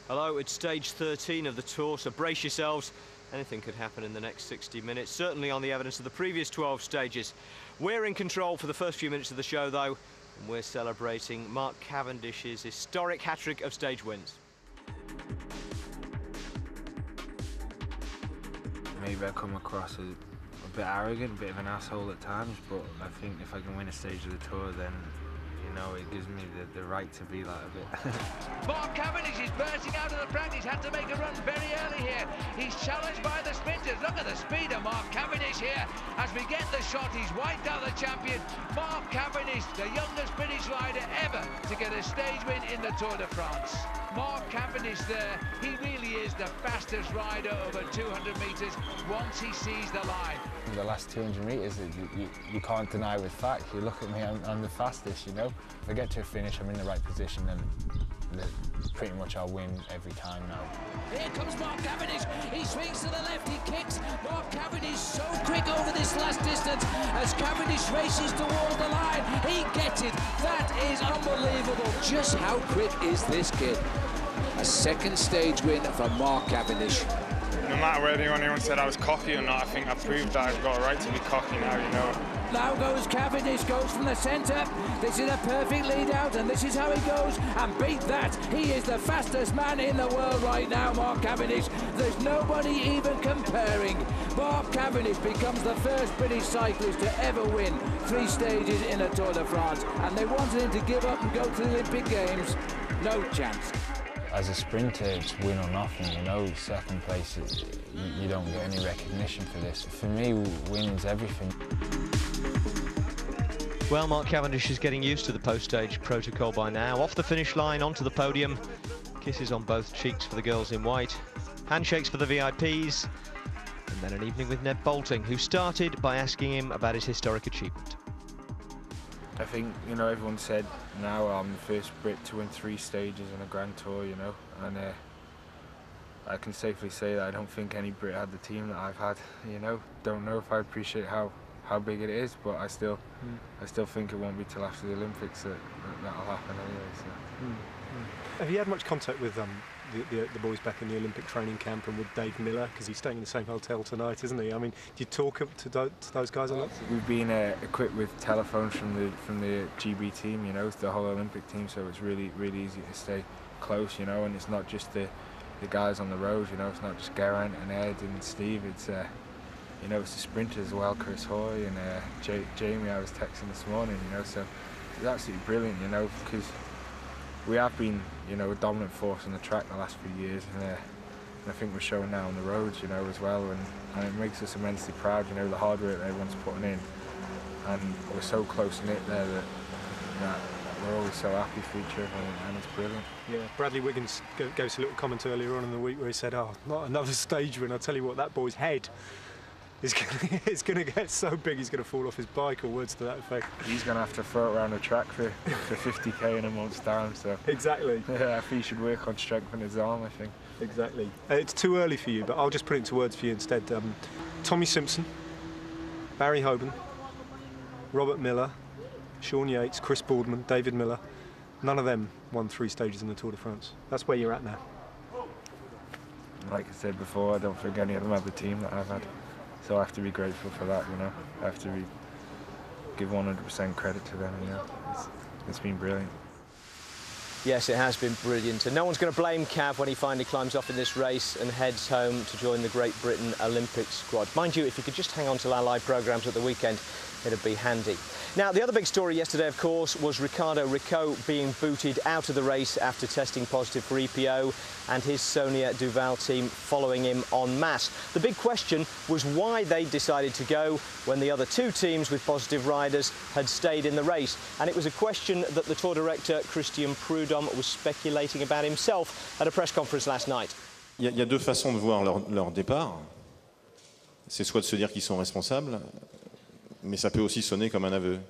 Hello, it's stage 13 of the tour, so brace yourselves. Anything could happen in the next 60 minutes, certainly on the evidence of the previous 12 stages. We're in control for the first few minutes of the show, though, and we're celebrating Mark Cavendish's historic hat-trick of stage wins. Maybe I come across as a bit arrogant, a bit of an asshole at times, but I think if I can win a stage of the tour, then, you know, it gives me the right to be like a bit. Mark Cavendish is bursting out of the front. He's had to make a run very early here. He's challenged by the sprinters. Look at the speed of Mark Cavendish here. As we get the shot, he's wiped out the champion. Mark Cavendish, the youngest British rider ever to get a stage win in the Tour de France. Mark Cavendish there, he really is the fastest rider over 200 metres once he sees the line. The last 200 metres, you can't deny with fact. You look at me, I'm the fastest, you know. If I get to a finish, I'm in the right position, then pretty much I'll win every time now. Here comes Mark Cavendish. He swings to the left, he kicks. Mark Cavendish so quick over this last distance. As Cavendish races toward the line, he gets it. That is unbelievable. Just how quick is this kid? A second stage win for Mark Cavendish. No matter whether anyone said I was cocky or not, I think I proved that I've got a right to be cocky now, you know. Now goes Cavendish, goes from the centre. This is a perfect lead out, and this is how he goes. And beat that. He is the fastest man in the world right now, Mark Cavendish. There's nobody even comparing. Mark Cavendish becomes the first British cyclist to ever win 3 stages in a Tour de France. And they wanted him to give up and go to the Olympic Games. No chance. As a sprinter, it's win or nothing, you know. Second place, you don't get any recognition for this. For me, winning's everything. Well, Mark Cavendish is getting used to the post-stage protocol by now. Off the finish line, onto the podium. Kisses on both cheeks for the girls in white. Handshakes for the VIPs. And then an evening with Ned Boulting, who started by asking him about his historic achievement. I think, you know, everyone said now I'm the first Brit to win 3 stages in a Grand Tour, you know, and I can safely say that I don't think any Brit had the team that I've had, you know. Don't know if I appreciate how big it is, but I still think it won't be till after the Olympics that'll happen anyway. So. Have you had much contact with the boys back in the Olympic training camp and with Dave Miller, because he's staying in the same hotel tonight, isn't he? I mean, do you talk to those guys a lot? We've been equipped with telephones from the GB team, you know, it's the whole Olympic team, so it's really easy to stay close, you know, and it's not just the guys on the road, you know, it's not just Geraint and Ed and Steve, it's you know, it's the sprinters as well, Chris Hoy and Jamie I was texting this morning, you know, so it's absolutely brilliant, you know, because we have been, you know, a dominant force on the track the last few years, and I think we're showing now on the roads, you know, as well, and it makes us immensely proud, you know, the hard work that everyone's putting in, and we're so close-knit there that we're always so happy for each other, and it's brilliant. Yeah, Bradley Wiggins gave us a little comment earlier on in the week where he said, oh, not another stage win. I'll tell you what, that boy's head is going to get so big he's going to fall off his bike, or words to that effect. He's going to have to throw it around the track for 50k in a month's time, so... Exactly. Yeah, I think he should work on strengthening his arm, I think. Exactly. It's too early for you, but I'll just put it into words for you instead. Tommy Simpson, Barry Hoban, Robert Miller, Sean Yates, Chris Boardman, David Miller, none of them won 3 stages in the Tour de France. That's where you're at now. Like I said before, I don't think any of them have the team that I've had. So I have to be grateful for that, you know. I have to give 100% credit to them, you know. It's been brilliant. Yes, it has been brilliant, and no one's going to blame Cav when he finally climbs off in this race and heads home to join the Great Britain Olympic squad. Mind you, if you could just hang on to our live programmes at the weekend, it'd be handy. Now, the other big story yesterday, of course, was Ricardo Riccò being booted out of the race after testing positive for EPO, and his Sonia Duval team following him en masse. The big question was why they decided to go when the other 2 teams with positive riders had stayed in the race. And it was a question that the Tour director, Christian Prudhomme, was speculating about himself at a press conference last night. Il y a 2 façons de voir leur départ. C'est soit de se dire qu'ils sont responsables, mais ça peut aussi sonner comme un aveu.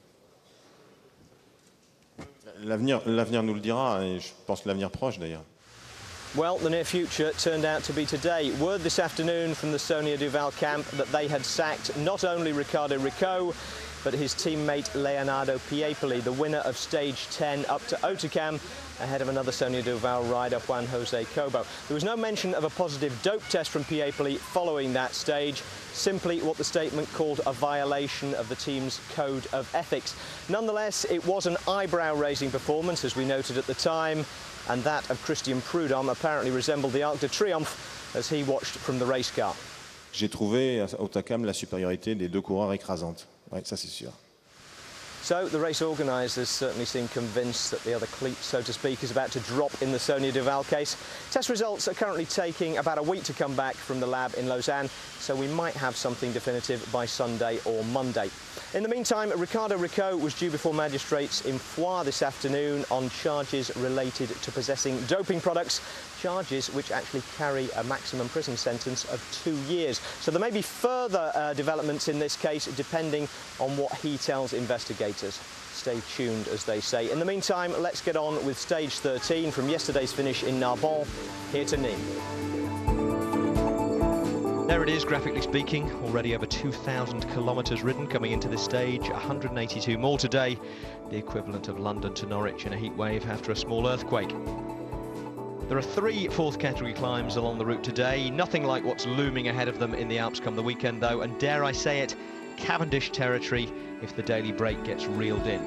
L'avenir nous le dira, et je pense que l'avenir proche d'ailleurs. Well, the near future turned out to be today. Word this afternoon from the Sonia Duval camp that they had sacked not only Ricardo Riccò, but his teammate Leonardo Piepoli, the winner of stage 10, up to Hautacam, ahead of another Sonia Duval rider, Juan Jose Cobo. There was no mention of a positive dope test from Piepoli following that stage, simply what the statement called a violation of the team's code of ethics. Nonetheless, it was an eyebrow-raising performance, as we noted at the time, and that of Christian Prudhomme apparently resembled the Arc de Triomphe as he watched from the race car. J'ai trouvé à Hautacam la supériorité des deux coureurs écrasante. Ouais, ça c'est sûr. So the race organisers certainly seem convinced that the other cleat, so to speak, is about to drop in the Sonia Duval case. Test results are currently taking about a week to come back from the lab in Lausanne, so we might have something definitive by Sunday or Monday. In the meantime, Ricardo Riccò was due before magistrates in Foix this afternoon on charges related to possessing doping products, charges which actually carry a maximum prison sentence of 2 years. So there may be further developments in this case depending on what he tells investigators. Stay tuned, as they say. In the meantime, let's get on with stage 13 from yesterday's finish in Narbonne, here to Nîmes. There it is, graphically speaking, already over 2,000 kilometres ridden coming into this stage, 182 more today, the equivalent of London to Norwich in a heat wave after a small earthquake. There are 3 fourth category climbs along the route today, nothing like what's looming ahead of them in the Alps come the weekend though, and dare I say it, Cavendish territory if the daily break gets reeled in.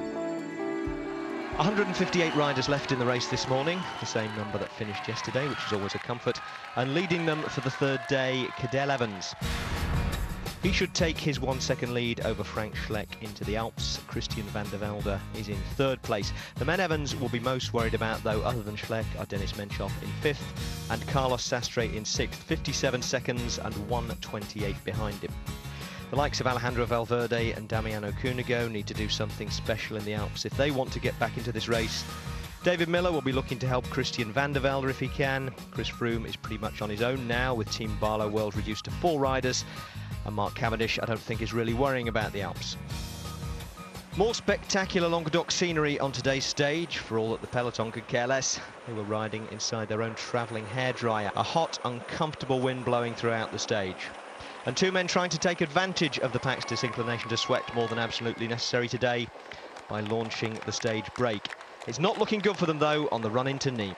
158 riders left in the race this morning, the same number that finished yesterday, which is always a comfort, and leading them for the third day, Cadel Evans. He should take his 1 second lead over Frank Schleck into the Alps. Christian van der Velde is in 3rd place. The men Evans will be most worried about, though, other than Schleck, are Dennis Menchov in 5th and Carlos Sastre in 6th, 57 seconds and 1:28 behind him. The likes of Alejandro Valverde and Damiano Cunego need to do something special in the Alps if they want to get back into this race. David Miller will be looking to help Christian van der Velde if he can. Chris Froome is pretty much on his own now, with Team Barlow World reduced to 4 riders. And Mark Cavendish, I don't think, is really worrying about the Alps. More spectacular Languedoc scenery on today's stage, for all that the peloton could care less. They were riding inside their own travelling hairdryer. A hot, uncomfortable wind blowing throughout the stage. And 2 men trying to take advantage of the pack's disinclination to sweat more than absolutely necessary today by launching the stage break. It's not looking good for them, though, on the run into Nîmes.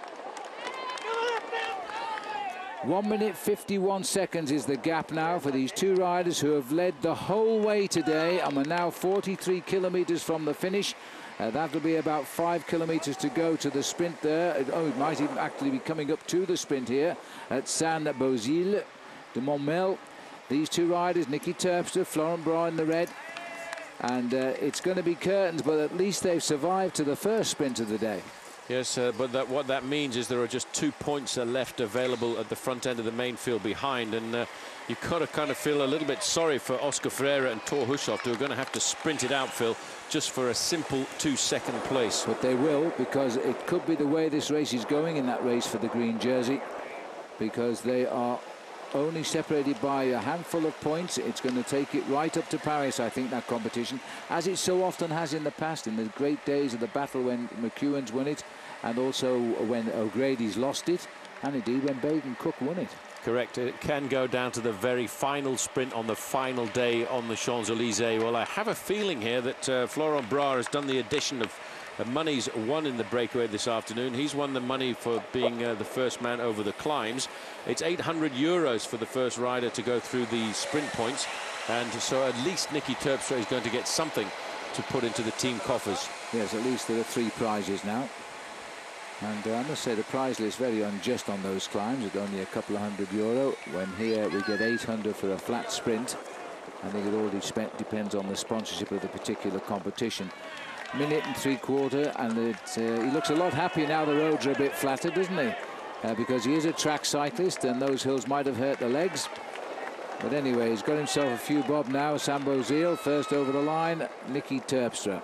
1 minute 51 seconds is the gap now for these 2 riders who have led the whole way today and are now 43 kilometres from the finish. That'll be about 5 kilometres to go to the sprint there. Oh, it might even actually be coming up to the sprint here at Saint-Beauzile de Montmel. These 2 riders, Nicky Terpstra, Florent Bras in the red, and it's going to be curtains, but at least they've survived to the first sprint of the day. Yes, but what that means is there are just 2 points left available at the front end of the main field behind, and you've got to kind of feel a little bit sorry for Oscar Freire and Thor Hushovd, who are going to have to sprint it out, Phil, just for a simple 2-second place. But they will, because it could be the way this race is going in that race for the green jersey, because they are only separated by a handful of points. It's going to take it right up to Paris, I think, that competition, as it so often has in the past, in the great days of the battle when McEwen's won it, and also when O'Grady's lost it, and indeed when Baden Cook won it. Correct. It can go down to the very final sprint on the final day on the Champs-Élysées. Well, I have a feeling here that Florent Bras has done the addition of money's won in the breakaway this afternoon. He's won the money for being the first man over the climbs. It's 800 euros for the first rider to go through the sprint points, and so at least Nicky Terpstra is going to get something to put into the team coffers. Yes, at least there are 3 prizes now. And I must say the prize list is very unjust on those climbs at only a couple of €100, when here we get 800 for a flat sprint. I think it all depends on the sponsorship of the particular competition. 1 minute and 3/4, and he looks a lot happier now the roads are a bit flatter, doesn't he? Because he is a track cyclist and those hills might have hurt the legs. But anyway, he's got himself a few bob now. Saint-Beauzile first over the line, Nicky Terpstra.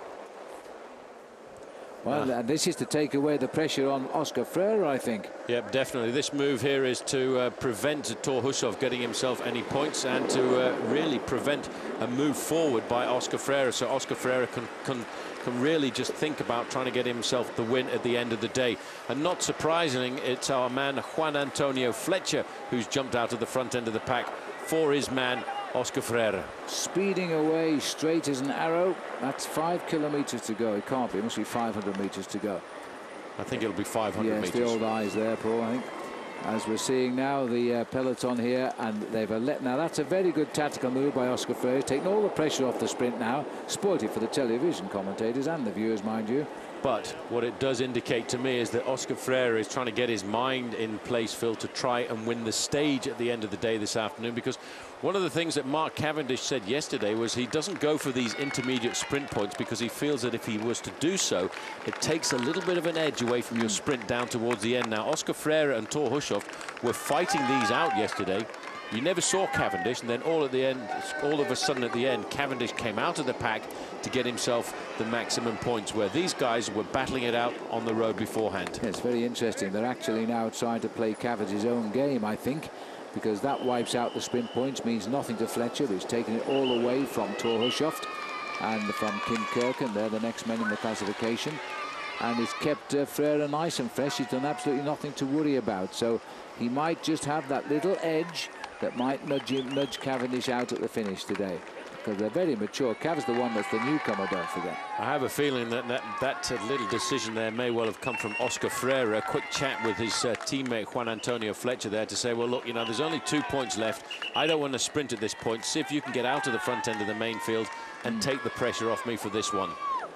Well, and this is to take away the pressure on Oscar Freire, I think. Yep, definitely. This move here is to prevent Thor Hushovd getting himself any points, and to really prevent a move forward by Oscar Freire, so Oscar Freire can really just think about trying to get himself the win at the end of the day. And not surprisingly, it's our man Juan Antonio Fletcher who's jumped out of the front end of the pack for his man Oscar Freire. Speeding away straight as an arrow. That's 5 kilometres to go. It can't be. It must be 500 metres to go. I think it'll be 500 yes, metres. Yes, the old eyes there, Paul, I think. As we're seeing now, the peloton here, and they've let. Now, that's a very good tactical move by Oscar Freire, taking all the pressure off the sprint now. Spoiled it for the television commentators and the viewers, mind you. But what it does indicate to me is that Oscar Freire is trying to get his mind in place, Phil, to try and win the stage at the end of the day this afternoon, because one of the things that Mark Cavendish said yesterday was he doesn't go for these intermediate sprint points because he feels that if he was to do so, it takes a little bit of an edge away from your sprint down towards the end. Now, Oscar Freire and Thor Hushovd were fighting these out yesterday. You never saw Cavendish, and then all of a sudden at the end, Cavendish came out of the pack to get himself the maximum points, where these guys were battling it out on the road beforehand. Yeah, it's very interesting. They're actually now trying to play Cavendish's own game, I think, because that wipes out the sprint points, means nothing to Fletcher, who's taken it all away from Thor Hushovd and from Kim Kirken. They're the next men in the classification. And it's kept Freire nice and fresh. He's done absolutely nothing to worry about. So he might just have that little edge that might nudge Cavendish out at the finish today, because they're very mature. Cav's the one that's the newcomer, don't forget. I have a feeling that little decision there may well have come from Oscar Freire. A quick chat with his teammate Juan Antonio Fletcher there to say, well, look, you know, there's only 2 points left. I don't want to sprint at this point. See if you can get out of the front end of the main field and take the pressure off me for this one.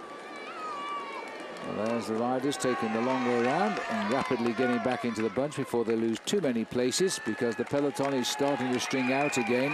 Well, there's the riders taking the long way around and rapidly getting back into the bunch before they lose too many places, because the peloton is starting to string out again.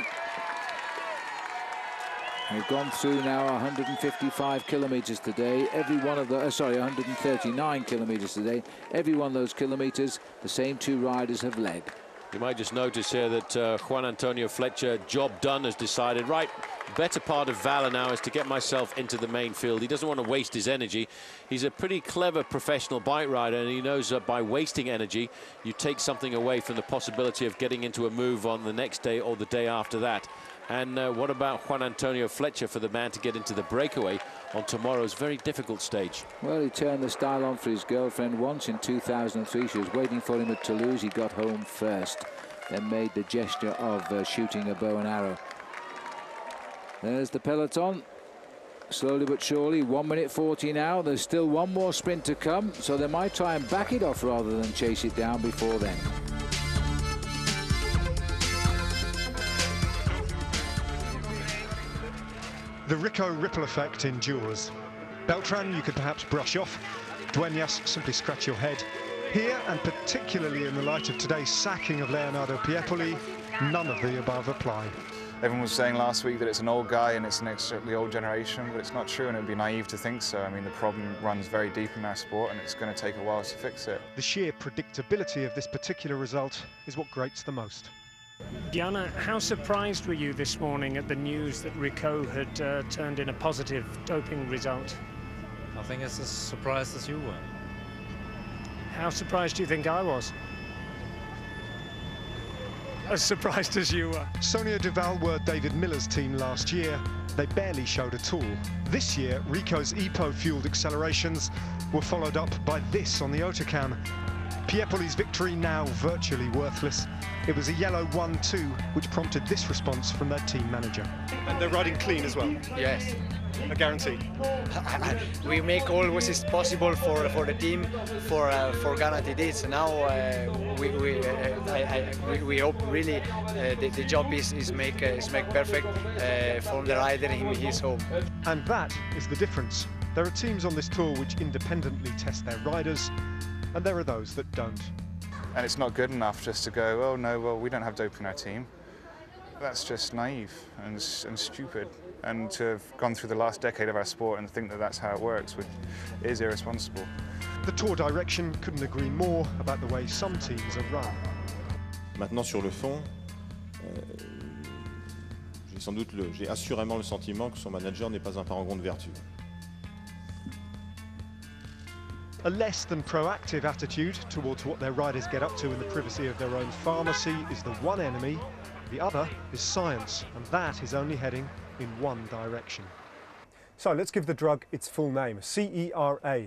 They've gone through now 155 kilometres today. Every one of the 139 kilometres today. Every one of those kilometres, the same 2 riders have led. You might just notice here that Juan Antonio Fletcher, job done, has decided, right, better part of valor now is to get myself into the main field. He doesn't want to waste his energy. He's a pretty clever professional bike rider, and he knows that by wasting energy, you take something away from the possibility of getting into a move on the next day or the day after that. And what about Juan Antonio Fletcher for the man to get into the breakaway on tomorrow's very difficult stage? Well, he turned the style on for his girlfriend once in 2003. She was waiting for him at Toulouse. He got home first, then made the gesture of shooting a bow and arrow. There's the peloton, slowly but surely. 1 minute 40 now. There's still one more sprint to come, so they might try and back it off rather than chase it down before then. The Rico ripple effect endures. Beltran you could perhaps brush off. Dueñas, simply scratch your head. Here, and particularly in the light of today's sacking of Leonardo Piepoli, none of the above apply. Everyone was saying last week that it's an old guy and it's the old generation, but it's not true, and it would be naive to think so. I mean, the problem runs very deep in our sport, and it's going to take a while to fix it. The sheer predictability of this particular result is what grates the most. Diana, how surprised were you this morning at the news that Rico had turned in a positive doping result? I think it's as surprised as you were. How surprised do you think I was? As surprised as you were. Sonia Duval were David Miller's team last year. They barely showed at all. This year, Rico's EPO-fueled accelerations were followed up by this on the Autocam. Piepoli's victory now virtually worthless. It was a yellow 1-2, which prompted this response from their team manager. And they're riding clean as well? Yes. A guarantee? We make all what is possible for the team, for guarantee this. Now we hope really the job is make perfect from the rider in his home. And that is the difference. There are teams on this tour which independently test their riders, and there are those that don't. And it's not good enough just to go, oh no, well, we don't have doping in our team. That's just naive and stupid. And to have gone through the last decade of our sport and think that that's how it works is irresponsible. The Tour direction couldn't agree more about the way some teams are run. Maintenant sur le fond, j'ai assurément le sentiment que son manager n'est pas un parangon de vertu. A less than proactive attitude towards what their riders get up to in the privacy of their own pharmacy is the one enemy. The other is science, and that is only heading in one direction. So let's give the drug its full name, CERA,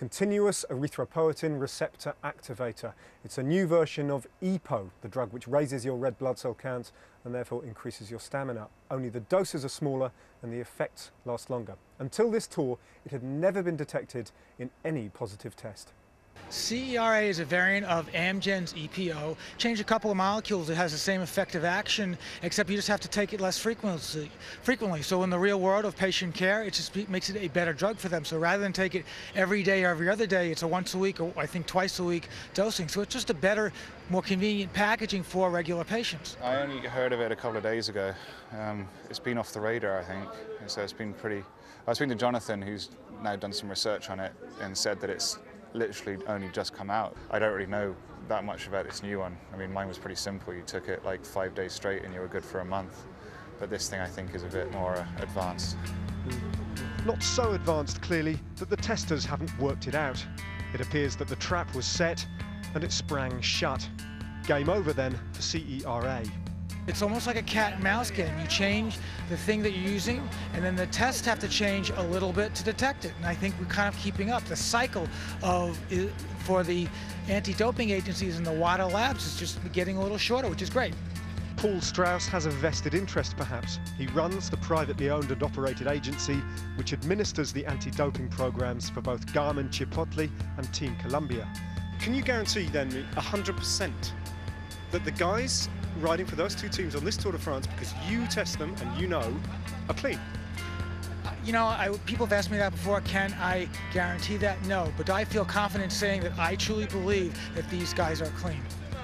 continuous erythropoietin receptor activator. It's a new version of EPO, the drug which raises your red blood cell count and therefore increases your stamina. Only the doses are smaller and the effects last longer. Until this tour, it had never been detected in any positive test. CERA is a variant of Amgen's EPO. Change a couple of molecules, it has the same effective action, except you just have to take it less frequently. So in the real world of patient care, it just makes it a better drug for them. So rather than take it every day or every other day, it's a once a week or I think twice a week dosing. So it's just a better, more convenient packaging for regular patients. I only heard of it a couple of days ago. It's been off the radar, I think. And so it's been pretty... I was speaking to Jonathan, who's now done some research on it, and said that it's literally only just come out. I don't really know that much about this new one. I mean, mine was pretty simple. You took it like 5 days straight and you were good for a month. But this thing, I think, is a bit more advanced. Not so advanced, clearly, that the testers haven't worked it out. It appears that the trap was set and it sprang shut. Game over then for CERA. It's almost like a cat and mouse game. You change the thing that you're using, and then the tests have to change a little bit to detect it. And I think we're kind of keeping up. The cycle for the anti-doping agencies and the WADA labs is just getting a little shorter, which is great. Paul Strauss has a vested interest, perhaps. He runs the privately owned and operated agency which administers the anti-doping programs for both Garmin Chipotle and Team Columbia. Can you guarantee then 100% that the guys riding for those two teams on this Tour de France, because you test them and you know, are clean? You know, people have asked me that before. Can I guarantee that? No, but I feel confident saying that I truly believe that these guys are clean.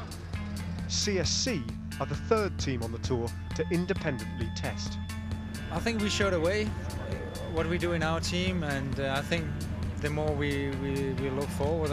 CSC are the third team on the Tour to independently test. I think we showed a way what we do in our team, and I think the more we look forward, the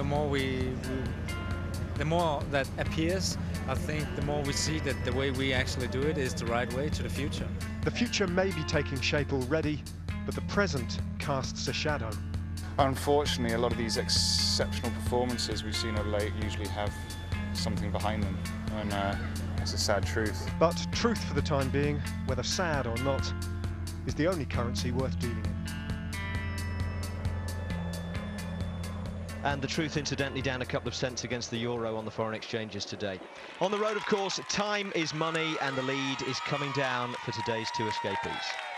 more that appears, I think the more we see that the way we actually do it is the right way to the future. The future may be taking shape already, but the present casts a shadow. Unfortunately, a lot of these exceptional performances we've seen of late usually have something behind them, and it's a sad truth. But truth for the time being, whether sad or not, is the only currency worth dealing in. And the truth, incidentally, down a couple of cents against the euro on the foreign exchanges today. On the road, of course, time is money, and the lead is coming down for today's two escapees.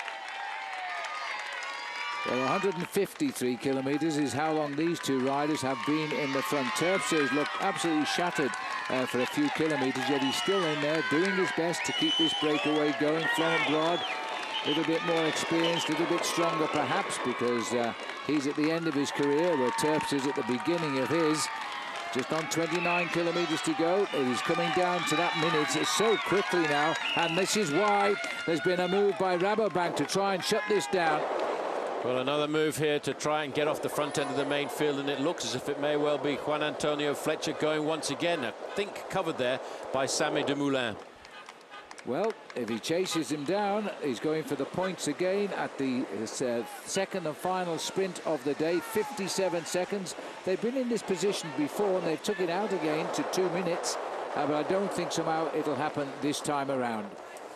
Well, 153 kilometres is how long these two riders have been in the front. Terpstra looked absolutely shattered for a few kilometres, yet he's still in there doing his best to keep this breakaway going. Florent Braud, a little bit more experienced, a little bit stronger perhaps, because he's at the end of his career, where Terpstra's at the beginning of his. Just on 29 kilometres to go. It is coming down to that minute so quickly now, and this is why there's been a move by Rabobank to try and shut this down. Well, another move here to try and get off the front end of the main field, and it looks as if it may well be Juan Antonio Fletcher going once again. I think covered there by Samy Dumoulin. Well, if he chases him down, he's going for the points again at the second and final sprint of the day. 57 seconds. They've been in this position before, and they've took it out again to 2 minutes. But I don't think somehow it'll happen this time around.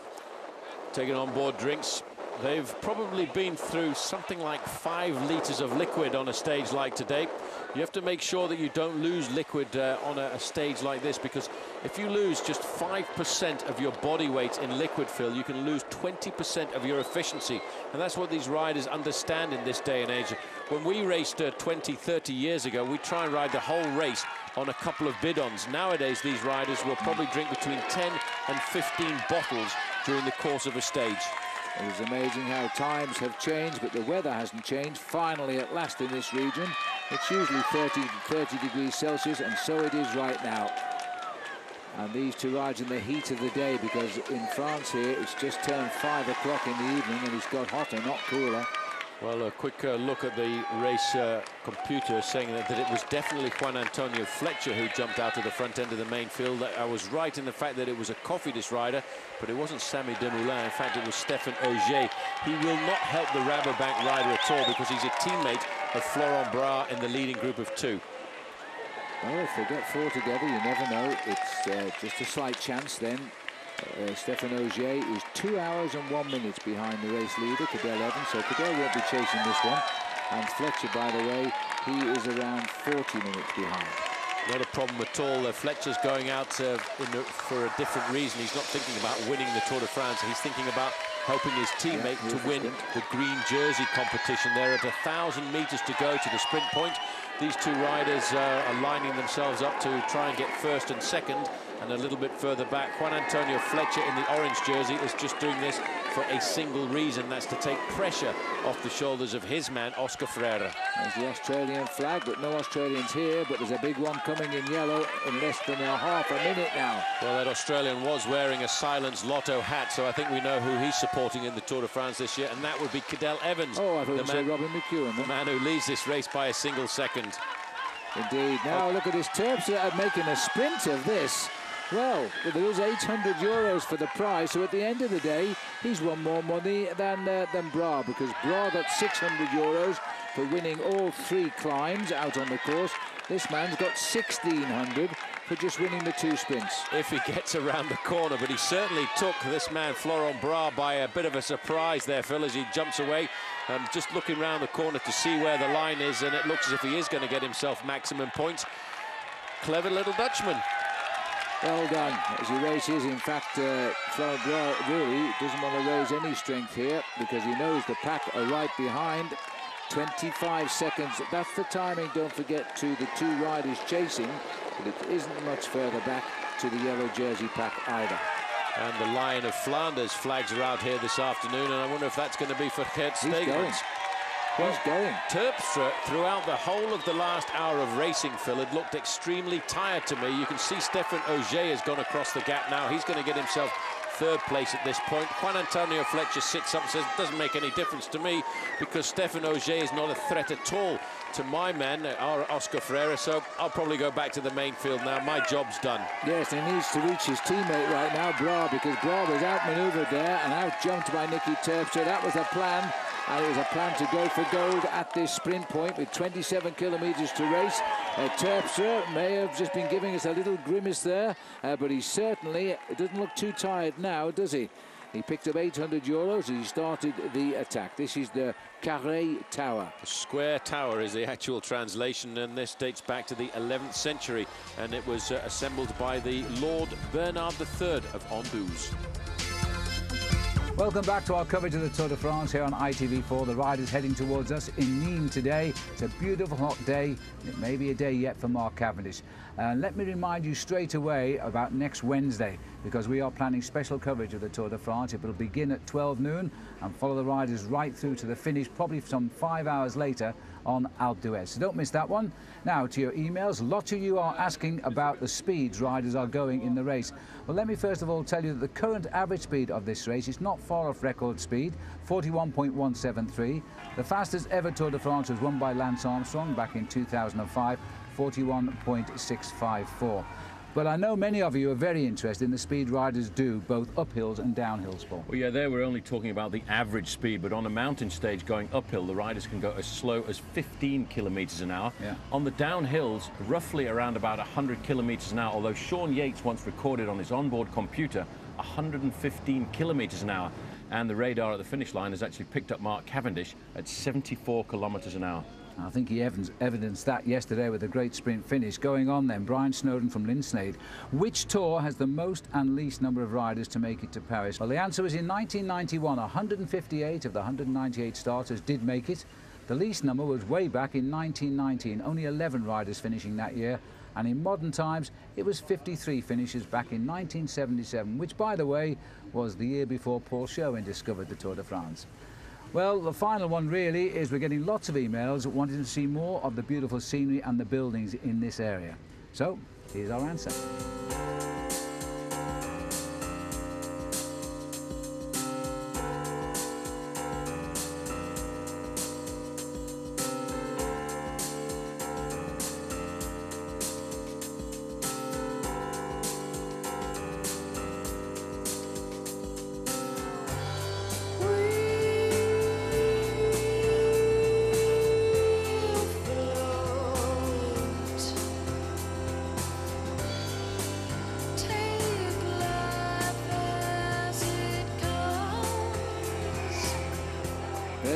Taking on board drinks. They've probably been through something like 5 litres of liquid on a stage like today. You have to make sure that you don't lose liquid on a stage like this, because if you lose just 5% of your body weight in liquid fill, you can lose 20% of your efficiency. And that's what these riders understand in this day and age. When we raced 20, 30 years ago, we try and ride the whole race on a couple of bidons. Nowadays, these riders will probably drink between 10 and 15 bottles during the course of a stage. It is amazing how times have changed, but the weather hasn't changed. Finally, at last in this region, it's usually 30 degrees Celsius, and so it is right now. And these two rides in the heat of the day, because in France here, it's just turned 5 o'clock in the evening, and it's got hotter, not cooler. Well, a quick look at the race computer saying that it was definitely Juan Antonio Fletcher who jumped out of the front end of the main field. I was right in the fact that it was a Cofidis rider, but it wasn't Samy Dumoulin. In fact, it was Stéphane Ogier. He will not help the Rabobank rider at all, because he's a teammate of Florent Braud in the leading group of 2. Well, if they get 4 together, you never know. It's just a slight chance then. Stéphane Ogier is 2 hours and 1 minute behind the race leader, Cadel Evans, so Cadel won't be chasing this one. And Fletcher, by the way, He is around 40 minutes behind. Not a problem at all. Fletcher's going out for a different reason. He's not thinking about winning the Tour de France. He's thinking about helping his teammate to win the green jersey competition. They're at 1,000 meters to go to the sprint point. These two riders are lining themselves up to try and get first and second, and a little bit further back, Juan Antonio Fletcher in the orange jersey is just doing this for a single reason. That's to take pressure off the shoulders of his man, Oscar Freire. There's the Australian flag, but no Australians here, but there's a big one coming in yellow in less than half a minute now. Well, that Australian was wearing a Silence Lotto hat, so I think we know who he's supporting in the Tour de France this year, and that would be Cadel Evans. Oh, I thought you said Robin McEwen. The man who leads this race by a single second. Indeed. Now look at his Terpstra making a sprint of this. Well, there is 800 euros for the prize, so at the end of the day, he's won more money than Bra, because Bra got 600 euros for winning all 3 climbs out on the course. This man's got 1,600 for just winning the 2 sprints. If he gets around the corner, but he certainly took this man, Florent Bra, by a bit of a surprise there, Phil, as he jumps away. Just looking round the corner to see where the line is, and it looks as if he is going to get himself maximum points. Clever little Dutchman. Well done as he races. In fact, Florent Bra really doesn't want to raise any strength here because he knows the pack are right behind. 25 seconds, that's the timing, don't forget, to the 2 riders chasing, but it isn't much further back to the yellow jersey pack either. And the Lion of Flanders flags are out here this afternoon, and I wonder if that's going to be for Gert Steegmans. He's going. Terpstra, throughout the whole of the last hour of racing, Phil, had looked extremely tired to me. You can see Stefan Ogier has gone across the gap now. He's going to get himself 3rd place at this point. Juan Antonio Fletcher sits up and says, it doesn't make any difference to me because Stefan Ogier is not a threat at all to my man, our Oscar Freire, so I'll probably go back to the main field now. My job's done. Yes, and he needs to reach his teammate right now, Bra, because Bra was outmanoeuvred there and out-jumped by Nicky Terpstra. That was the plan, and it was a plan to go for gold at this sprint point with 27 kilometres to race. Terpstra may have just been giving us a little grimace there, but he certainly doesn't look too tired now, does he? He picked up 800 euros as he started the attack. This is the Carré Tower. The square tower is the actual translation, and this dates back to the 11th century, and it was assembled by the Lord Bernard III of Anduze. Welcome back to our coverage of the Tour de France here on ITV4. The riders heading towards us in Nîmes today. It's a beautiful hot day, and it may be a day yet for Mark Cavendish. Let me remind you straight away about next Wednesday, because we are planning special coverage of the Tour de France. It will begin at 12 noon and follow the riders right through to the finish, probably some 5 hours later on Alpe d'Huez. So don't miss that one. Now to your emails. Lots of you are asking about the speeds riders are going in the race. Well, let me first of all tell you that the current average speed of this race is not far off record speed, 41.173. The fastest ever Tour de France was won by Lance Armstrong back in 2005, 41.654. But I know many of you are very interested in the speed riders do, both uphills and downhills, Paul. Well, yeah, there we're only talking about the average speed, but on a mountain stage going uphill, the riders can go as slow as 15 kilometres an hour. Yeah. On the downhills, roughly around about 100 kilometres an hour, although Sean Yates once recorded on his onboard computer 115 kilometres an hour. And the radar at the finish line has actually picked up Mark Cavendish at 74 kilometres an hour. I think he evidenced that yesterday with a great sprint finish. Going on then, Brian Snowden from Linsnade. Which tour has the most and least number of riders to make it to Paris? Well, the answer was in 1991. 158 of the 198 starters did make it. The least number was way back in 1919. Only 11 riders finishing that year. And in modern times, it was 53 finishes back in 1977, which, by the way, was the year before Paul Sherwin discovered the Tour de France. Well, the final one really is we're getting lots of emails wanting to see more of the beautiful scenery and the buildings in this area. So, here's our answer.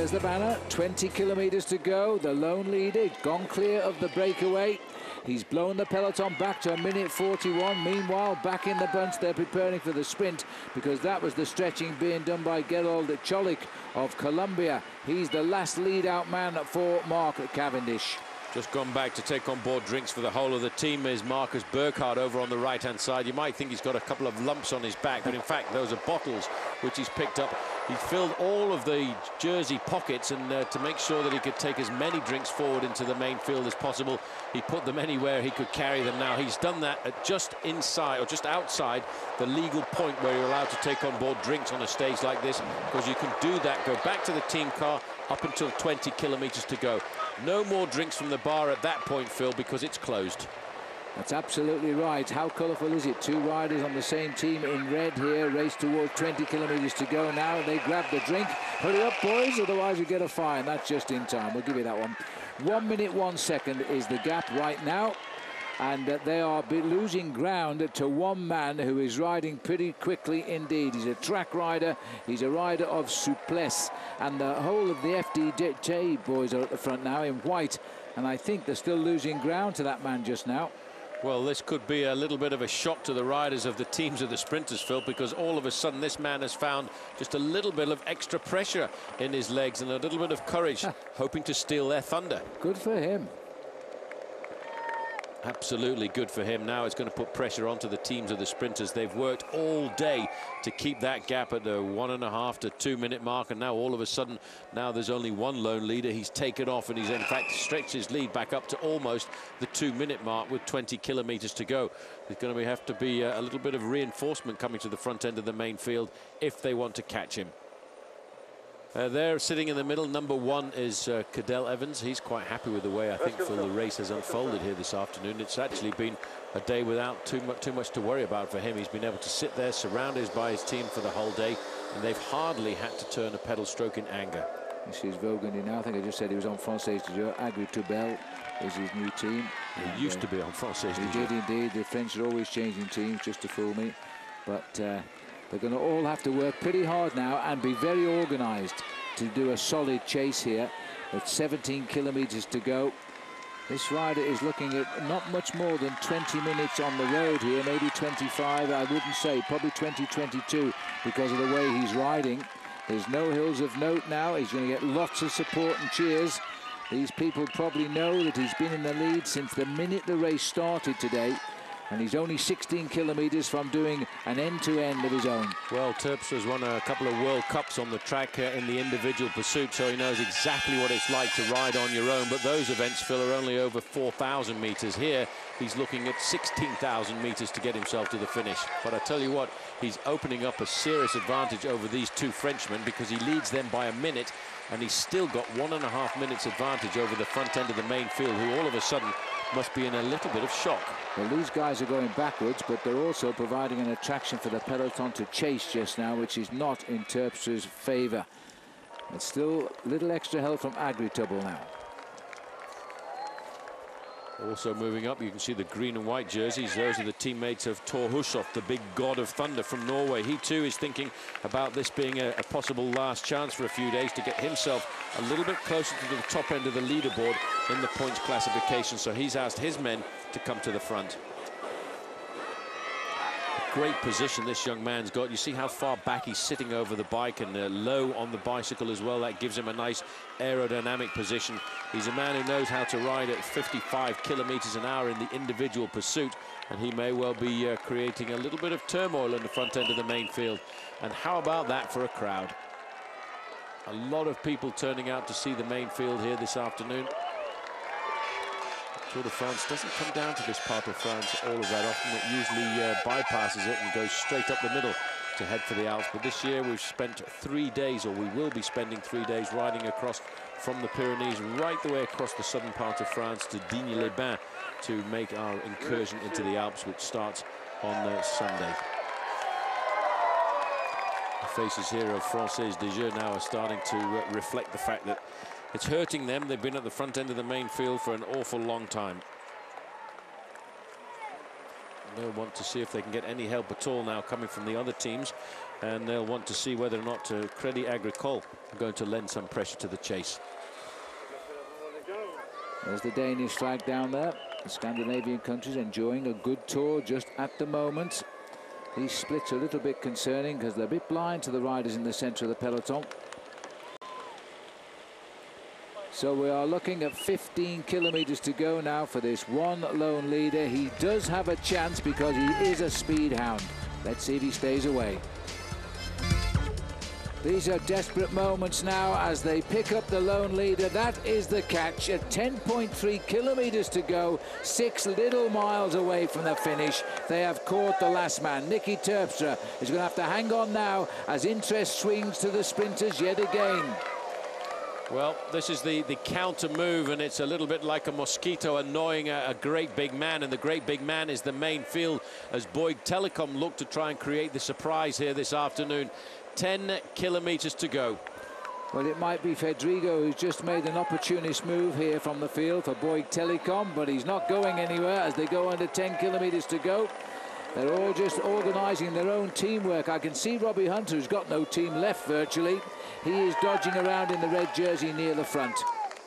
there's the banner. 20 kilometres to go. The lone leader gone clear of the breakaway. He's blown the peloton back to 1:41. Meanwhile, back in the bunch, they're preparing for the sprint because that was the stretching being done by Gerald Cholik of Colombia. He's the last lead-out man for Mark Cavendish. Just gone back to take on board drinks for the whole of the team is Marcus Burkhardt over on the right-hand side. You might think he's got a couple of lumps on his back, but in fact, those are bottles which he's picked up. He filled all of the jersey pockets, and to make sure that he could take as many drinks forward into the main field as possible, he put them anywhere he could carry them. Now, he's done that at just inside, or just outside, the legal point where you're allowed to take on board drinks on a stage like this, because you can do that, go back to the team car, up until 20 kilometres to go. No more drinks from the bar at that point, Phil, because it's closed. That's absolutely right. How colourful is it? Two riders on the same team in red here, race towards 20 kilometres to go now. They grab the drink. Hurry up, boys, otherwise you get a fine. That's just in time. We'll give you that one. 1 minute, 1 second is the gap right now. And they are losing ground to one man who is riding pretty quickly indeed. He's a track rider. He's a rider of souplesse. And the whole of the FDJ boys are at the front now in white. And I think they're still losing ground to that man just now. Well, this could be a little bit of a shock to the riders of the teams of the sprinters, Phil, because all of a sudden this man has found just a little bit of extra pressure in his legs and a little bit of courage, hoping to steal their thunder. Good for him. Absolutely good for him. Now it's going to put pressure onto the teams of the sprinters. They've worked all day to keep that gap at the 1.5 to 2 minute mark, and now all of a sudden, now there's only one lone leader. He's taken off, and he's in fact stretched his lead back up to almost the 2 minute mark with 20 kilometres to go. There's going to have to be a little bit of reinforcement coming to the front end of the main field if they want to catch him. There, sitting in the middle, number 1 is Cadel Evans. He's quite happy with the way, I think, Phil, the race has unfolded here this afternoon. It's actually been a day without too much to worry about for him. He's been able to sit there, surrounded by his team for the whole day, and they've hardly had to turn a pedal stroke in anger. This is Vogandy now. I think I just said he was on Française du Jour. Agri-Toubel is his new team. He used to be on Française du Jour. He did indeed. The French are always changing teams just to fool me. But they're going to all have to work pretty hard now and be very organised to do a solid chase here with 17 kilometres to go. This rider is looking at not much more than 20 minutes on the road here, maybe 25, I wouldn't say, probably 20, 22 because of the way he's riding. There's no hills of note now. He's going to get lots of support and cheers. These people probably know that he's been in the lead since the minute the race started today. And he's only 16 kilometres from doing an end-to-end of his own. Well, Terpstra has won a couple of World Cups on the track in the individual pursuit, so he knows exactly what it's like to ride on your own. But those events, Phil, are only over 4,000 metres. Here, he's looking at 16,000 metres to get himself to the finish. But I tell you what, he's opening up a serious advantage over these two Frenchmen because he leads them by a minute, and he's still got 1.5 minutes advantage over the front end of the main field, who all of a sudden must be in a little bit of shock. Well, these guys are going backwards, but they're also providing an attraction for the peloton to chase just now, which is not in Terpstra's favour. It's still a little extra help from Agri-Toubel now. Also moving up, you can see the green and white jerseys. Those are the teammates of Thor Hushovd, the big god of thunder from Norway. He too is thinking about this being a possible last chance for a few days to get himself a little bit closer to the top end of the leaderboard in the points classification. So he's asked his men to come to the front. Great position this young man's got. You see how far back he's sitting over the bike and low on the bicycle as well. That gives him a nice aerodynamic position. He's a man who knows how to ride at 55 kilometers an hour in the individual pursuit, and he may well be creating a little bit of turmoil in the front end of the main field. And how about that for a crowd? A lot of people turning out to see the main field here this afternoon. Tour de France doesn't come down to this part of France all of that often. It usually bypasses it and goes straight up the middle to head for the Alps. But this year we've spent 3 days, or we will be spending 3 days, riding across from the Pyrenees right the way across the southern part of France to Digne-les-Bains to make our incursion into the Alps, which starts on Sunday. The faces here of Française du Jour now are starting to reflect the fact that it's hurting them. They've been at the front end of the main field for an awful long time. They'll want to see if they can get any help at all now coming from the other teams, and they'll want to see whether or not Crédit Agricole are going to lend some pressure to the chase. There's the Danish flag down there. The Scandinavian countries enjoying a good tour just at the moment. These splits are a little bit concerning because they're a bit blind to the riders in the centre of the peloton. So we are looking at 15 kilometres to go now for this one lone leader. He does have a chance because he is a speed hound. Let's see if he stays away. These are desperate moments now as they pick up the lone leader. That is the catch at 10.3 kilometres to go, 6 little miles away from the finish. They have caught the last man. Nicky Terpstra is going to have to hang on now as interest swings to the sprinters yet again. Well, this is the counter move, and it's a little bit like a mosquito annoying a great big man, and the great big man is the main field as Bouygues Telecom look to try and create the surprise here this afternoon. 10 kilometres to go. Well, it might be Fedrigo who's just made an opportunist move here from the field for Bouygues Telecom, but he's not going anywhere as they go under 10 kilometres to go. They're all just organising their own teamwork. I can see Robbie Hunter, who's got no team left virtually. He is dodging around in the red jersey near the front.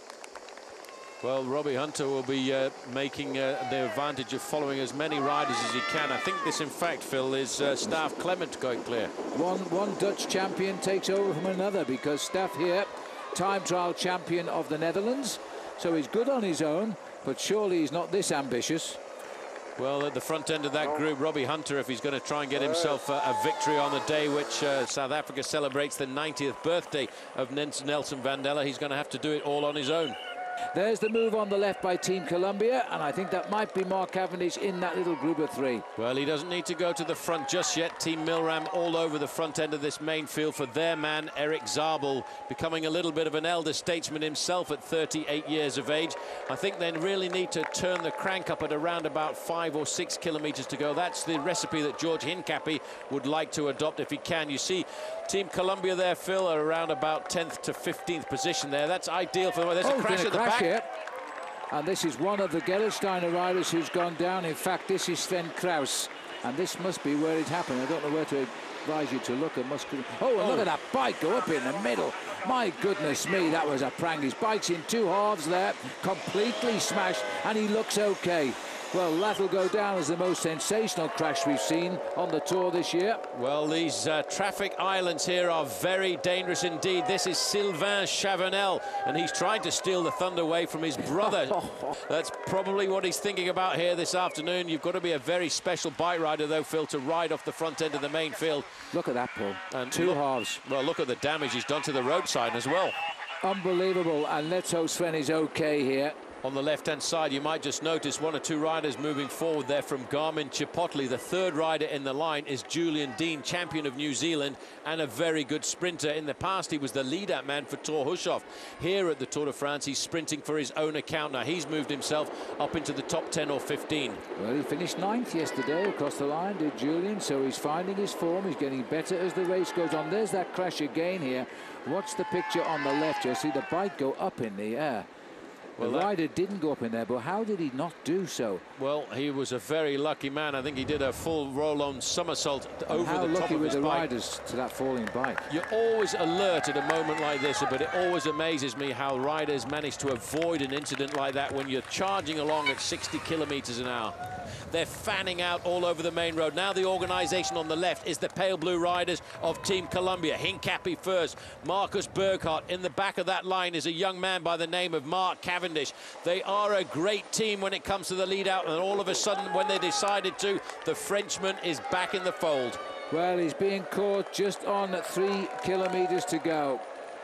Well, Robbie Hunter will be making the advantage of following as many riders as he can. I think this, in fact, Phil, is Staff Clement going clear. One Dutch champion takes over from another because Staff here, time trial champion of the Netherlands. So he's good on his own, but surely he's not this ambitious. Well, at the front end of that group, Robbie Hunter, if he's going to try and get himself a victory on the day which South Africa celebrates the 90th birthday of Nelson Mandela, he's going to have to do it all on his own. There's the move on the left by Team Columbia, and I think that might be Mark Cavendish in that little group of 3. Well, he doesn't need to go to the front just yet. Team Milram all over the front end of this main field for their man, Eric Zabel, becoming a little bit of an elder statesman himself at 38 years of age. I think they really need to turn the crank up at around about 5 or 6 kilometres to go. That's the recipe that George Hincapie would like to adopt if he can. You see Team Columbia there, Phil, are around about 10th to 15th position there. That's ideal for them. There's a crash at the back. Here. And this is one of the Gerolsteiner riders who's gone down. In fact, this is Sven Kraus, and this must be where it happened. I don't know where to advise you to look. Look at that bike go up in the middle. My goodness me, that was a prank. His bike's in 2 halves there, completely smashed, and he looks okay. Well, that'll go down as the most sensational crash we've seen on the tour this year. Well, these traffic islands here are very dangerous indeed. This is Sylvain Chavanel, and he's trying to steal the thunder away from his brother. That's probably what he's thinking about here this afternoon. You've got to be a very special bike rider, though, Phil, to ride off the front end of the main field. Look at that, Paul. And 2 halves. Well, look at the damage he's done to the roadside as well. Unbelievable, and let's hope Sven is okay here. On the left-hand side, you might just notice 1 or 2 riders moving forward there from Garmin Chipotle. The 3rd rider in the line is Julian Dean, champion of New Zealand and a very good sprinter. In the past, he was the lead-out man for Thor Hushoff. Here at the Tour de France, he's sprinting for his own account. Now, he's moved himself up into the top 10 or 15. Well, he finished 9th yesterday across the line, did Julian, so he's finding his form. He's getting better as the race goes on. There's that crash again here. Watch the picture on the left. You'll see the bike go up in the air. The rider didn't go up in there, but how did he not do so? Well, he was a very lucky man. I think he did a full roll-on somersault over the top of his bike. How lucky were the riders to that falling bike? You're always alert at a moment like this, but it always amazes me how riders manage to avoid an incident like that when you're charging along at 60 kilometres an hour. They're fanning out all over the main road. Now the organisation on the left is the pale blue riders of Team Columbia. Hincapie first, Marcus Burghardt. In the back of that line is a young man by the name of Mark Cavendish. They are a great team when it comes to the lead out, and all of a sudden when they decided to, the Frenchman is back in the fold. Well, he's being caught just on 3 kilometres to go.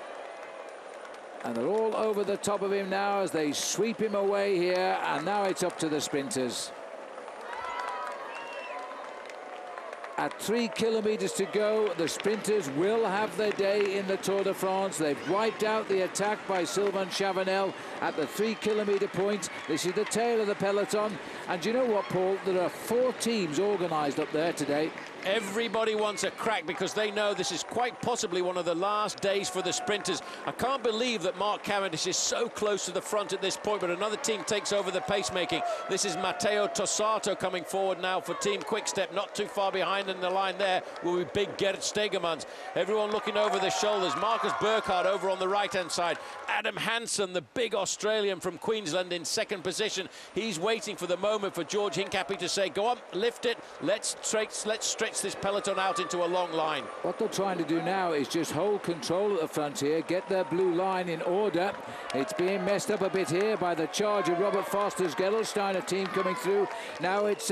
And they're all over the top of him now as they sweep him away here, and now it's up to the sprinters. At 3 kilometres to go, the sprinters will have their day in the Tour de France. They've wiped out the attack by Sylvain Chavanel at the 3 kilometre point. This is the tail of the peloton. And do you know what, Paul? There are 4 teams organised up there today. Everybody wants a crack because they know this is quite possibly one of the last days for the sprinters. I can't believe that Mark Cavendish is so close to the front at this point, but another team takes over the pacemaking. This is Matteo Tossato coming forward now for Team Quick-Step. Not too far behind in the line there will be big Gert Stegemans. Everyone looking over their shoulders. Marcus Burkhardt over on the right-hand side. Adam Hansen, the big Australian from Queensland, in second position. He's waiting for the moment for George Hincapie to say, go on, lift it, let's stretch this peloton out into a long line. What they're trying to do now is just hold control at the front here, get their blue line in order. It's being messed up a bit here by the charge of Robert Foster's Gerolsteiner team coming through. Now it's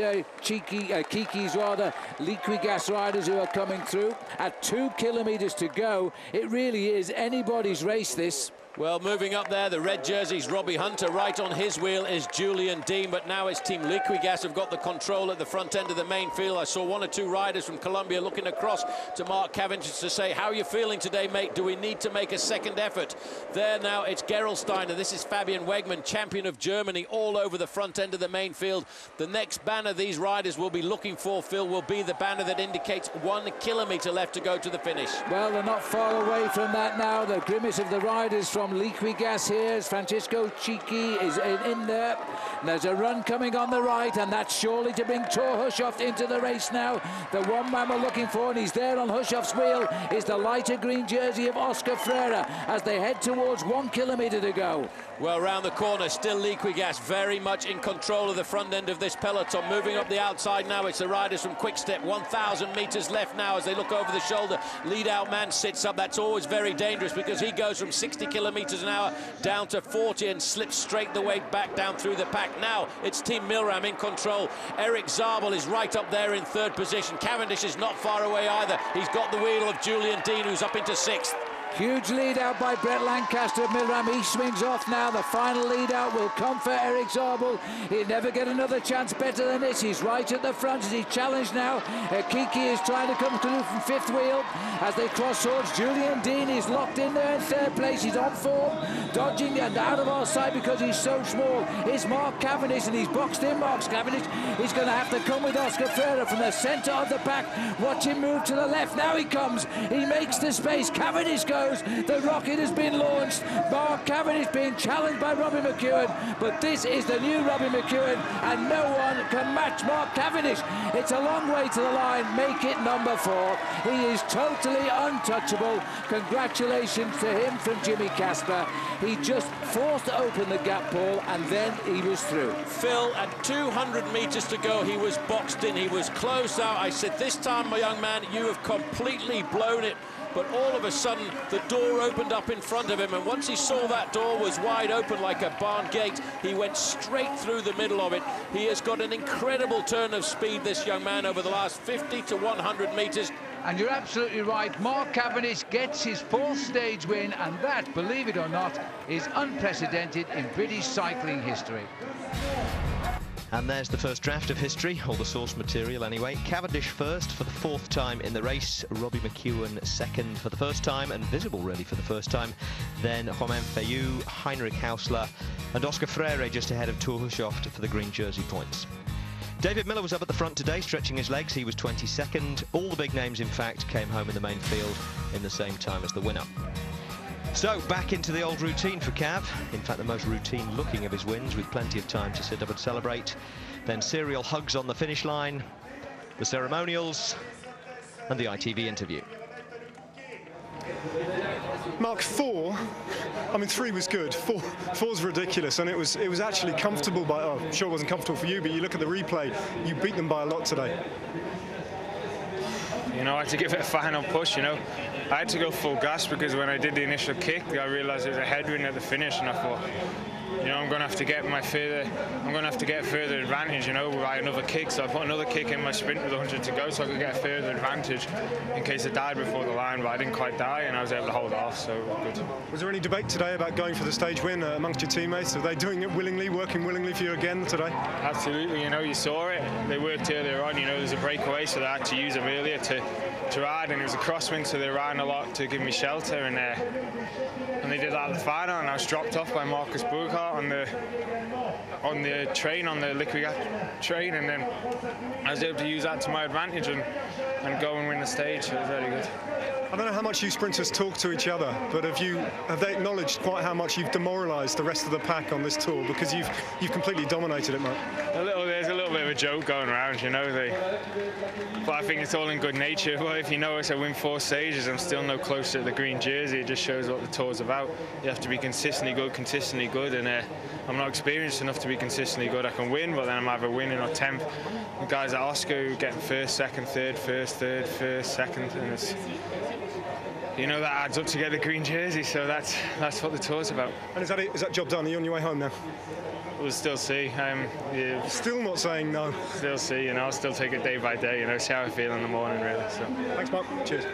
Kiki's Liquigas riders who are coming through. At 2 kilometres to go, it really is anybody's race, this. Well, moving up there, the red jerseys, Robbie Hunter. Right on his wheel is Julian Dean, but now it's Team Liquigas have got the control at the front end of the main field. I saw 1 or 2 riders from Colombia looking across to Mark Cavendish to say, how are you feeling today, mate? Do we need to make a second effort? There now, it's Gerolsteiner. This is Fabian Wegmann, champion of Germany, all over the front end of the main field. The next banner these riders will be looking for, Phil, will be the banner that indicates 1 kilometre left to go to the finish. Well, they're not far away from that now. The grimace of the riders from Liquigas here as Francesco Chiki is in there. And there's a run coming on the right, and that's surely to bring Thor Hushovd into the race now. The one man we're looking for, and he's there on Hushovd's wheel, is the lighter green jersey of Oscar Freire as they head towards 1 kilometre to go. Well, round the corner, still Liquigas very much in control of the front end of this peloton. Moving up the outside now, it's the riders from Quick-Step. 1,000 metres left now as they look over the shoulder. Lead-out man sits up. That's always very dangerous because he goes from 60 kilometres an hour down to 40 and slips straight the way back down through the pack. Now it's Team Milram in control. Eric Zabel is right up there in 3rd position. Cavendish is not far away either. He's got the wheel of Julian Dean, who's up into 6th. Huge lead out by Brett Lancaster of Milram. He swings off now. The final lead out will come for Eric Zabel. He'll never get another chance better than this. He's right at the front as he challenged now. Kiki is trying to come through from 5th wheel as they cross swords. Julian Dean is locked in there in 3rd place. He's on form, dodging and out of our sight because he's so small. It's Mark Cavendish, and he's boxed in. Mark Cavendish is going to have to come with Oscar Freire from the centre of the pack. Watch him move to the left. Now he comes. He makes the space. Cavendish goes. The rocket has been launched. Mark Cavendish being challenged by Robbie McEwen, but this is the new Robbie McEwen, and no one can match Mark Cavendish. It's a long way to the line. Make it number 4. He is totally untouchable. Congratulations to him from Jimmy Casper. He just forced open the gap, Paul, and then he was through. Phil, at 200 metres to go, he was boxed in. He was closed out. I said, this time, my young man, you have completely blown it. But all of a sudden, the door opened up in front of him, and once he saw that door was wide open like a barn gate, he went straight through the middle of it. He has got an incredible turn of speed, this young man, over the last 50 to 100 metres. And you're absolutely right. Mark Cavendish gets his 4th stage win, and that, believe it or not, is unprecedented in British cycling history. And there's the first draft of history, or the source material anyway. Cavendish first for the 4th time in the race. Robbie McEwen second for the first time, and visible really for the first time. Then Romain Fayou, Heinrich Hausler, and Oscar Freire just ahead of Thor Hushovd for the green jersey points. David Miller was up at the front today, stretching his legs. He was 22nd. All the big names, in fact, came home in the main field in the same time as the winner. So, back into the old routine for Cav. In fact, the most routine looking of his wins, with plenty of time to sit up and celebrate. Then serial hugs on the finish line, the ceremonials, and the ITV interview. Mark, 4, I mean 3 was good, 4's ridiculous, and it was actually comfortable by, oh, I'm sure it wasn't comfortable for you, but you look at the replay, you beat them by a lot today. You know, I had to give it a final push, you know. I had to go full gas because when I did the initial kick, I realised there was a headwind at the finish, and I thought, you know, I'm going to have to get further advantage, you know, by another kick. So I put another kick in my sprint with 100 to go, so I could get a further advantage in case I died before the line. But I didn't quite die, and I was able to hold off, so good. Was there any debate today about going for the stage win amongst your teammates? Are they doing it willingly, working willingly for you again today? Absolutely, you know, you saw it. They worked earlier on, you know, there's a breakaway, so they had to use them earlier to ride, and it was a crosswind, so they ran a lot to give me shelter, and they did that at the final, and I was dropped off by Marcus Burkhardt. out on the train, on the liquid train, and then I was able to use that to my advantage and go and win the stage. So it was very good. I don't know how much you sprinters talk to each other, but have they acknowledged quite how much you've demoralised the rest of the pack on this tour, because you've completely dominated it, Mark? There's a little bit of a joke going around, you know. But I think it's all in good nature. Well, if you notice, I win 4 stages, I'm still no closer to the green jersey. It just shows what the tour's about. You have to be consistently good, and I'm not experienced enough to be consistently good. I can win, but then I'm either winning or 10th. The guys at Oscar who get first, second, third, first, second, and it's, you know, that adds up to get the green jersey. So that's what the tour's about. And is that job done? Are you on your way home now? We'll still see. Yeah. Still not saying no. Still see, you know. I'll still take it day by day, you know, see how I feel in the morning, really. So. Thanks, Mark. Cheers.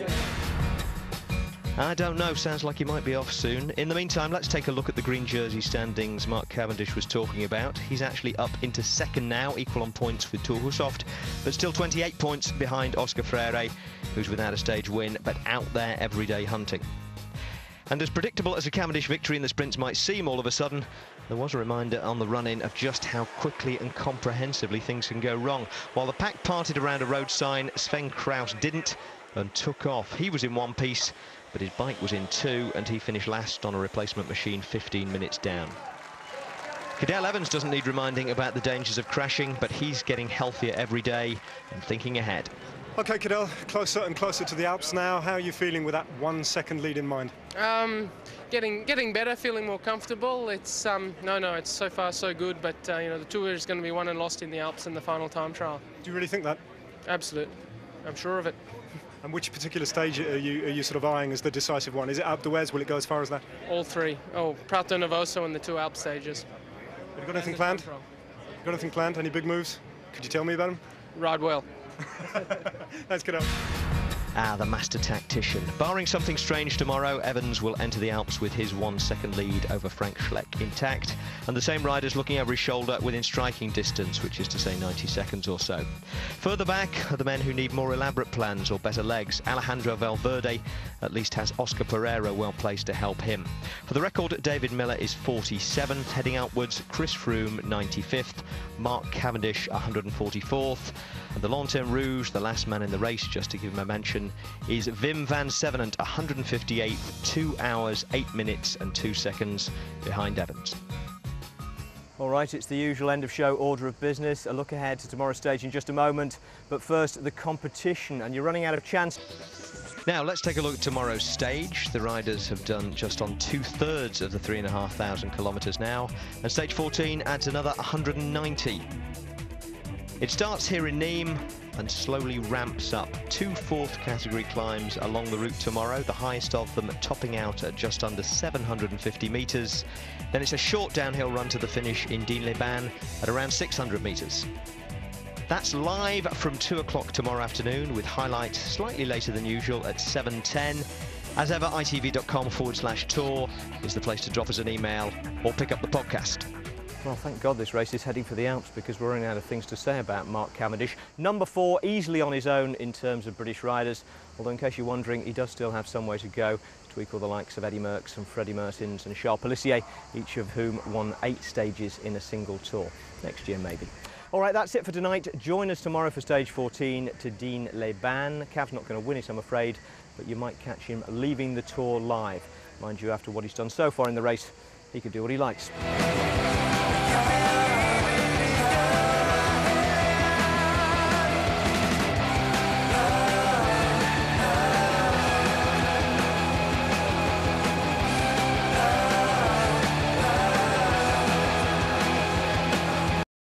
I don't know, sounds like he might be off soon. In the meantime, let's take a look at the green jersey standings Mark Cavendish was talking about. He's actually up into second now, equal on points with Thor Hushovd, but still 28 points behind Oscar Freire, who's without a stage win, but out there every day hunting. And as predictable as a Cavendish victory in the sprints might seem all of a sudden, there was a reminder on the run-in of just how quickly and comprehensively things can go wrong. While the pack parted around a road sign, Sven Kraus didn't and took off. He was in one piece, but his bike was in 2, and he finished last on a replacement machine 15 minutes down. Cadel Evans doesn't need reminding about the dangers of crashing, but he's getting healthier every day and thinking ahead. OK, Cadel, closer and closer to the Alps now. How are you feeling with that 1 second lead in mind? Getting better, feeling more comfortable. It's it's so far so good, but you know, the tour is going to be won and lost in the Alps in the final time trial. Do you really think that? Absolutely, I'm sure of it. And which particular stage are you sort of eyeing as the decisive one? Is it Alpe d'Huez? Will it go as far as that? All 3. Oh, Prato Novoso and the 2 Alp stages. Have you got anything planned? Got anything planned? Any big moves? Could you tell me about them? Ride well. Let's get up. The master tactician. Barring something strange tomorrow, Evans will enter the Alps with his 1 second lead over Frank Schleck intact, and the same riders looking over his shoulder within striking distance, which is to say 90 seconds or so. Further back are the men who need more elaborate plans or better legs. Alejandro Valverde at least has Oscar Pereira well placed to help him. For the record, David Miller is 47th, heading outwards Chris Froome 95th, Mark Cavendish 144th, and the Lanterne Rouge, the last man in the race, just to give him a mention, is Wim van Sevenant 158th, 2 hours, 8 minutes and 2 seconds behind Evans. All right, it's the usual end of show order of business. A look ahead to tomorrow's stage in just a moment, but first the competition, and you're running out of chance. Now let's take a look at tomorrow's stage. The riders have done just on 2/3 of the 3,500 kilometres now, and stage 14 adds another 190. It starts here in Nîmes and slowly ramps up. 2 fourth category climbs along the route tomorrow, the highest of them topping out at just under 750 metres. Then it's a short downhill run to the finish in Digne-les-Bains at around 600 metres. That's live from 2 o'clock tomorrow afternoon, with highlights slightly later than usual at 7:10. As ever, itv.com/tour is the place to drop us an email or pick up the podcast. Well, thank God this race is heading for the Alps, because we're running out of things to say about Mark Cavendish. Number 4, easily on his own in terms of British riders, although in case you're wondering, he does still have some way to go to equal the likes of Eddy Merckx and Freddie Mertens and Charles Pélissier, each of whom won 8 stages in a single tour. Next year, maybe. All right, that's it for tonight. Join us tomorrow for stage 14 to Digne-les-Bains. Cav's not going to win it, I'm afraid, but you might catch him leaving the tour live. Mind you, after what he's done so far in the race, he could do what he likes.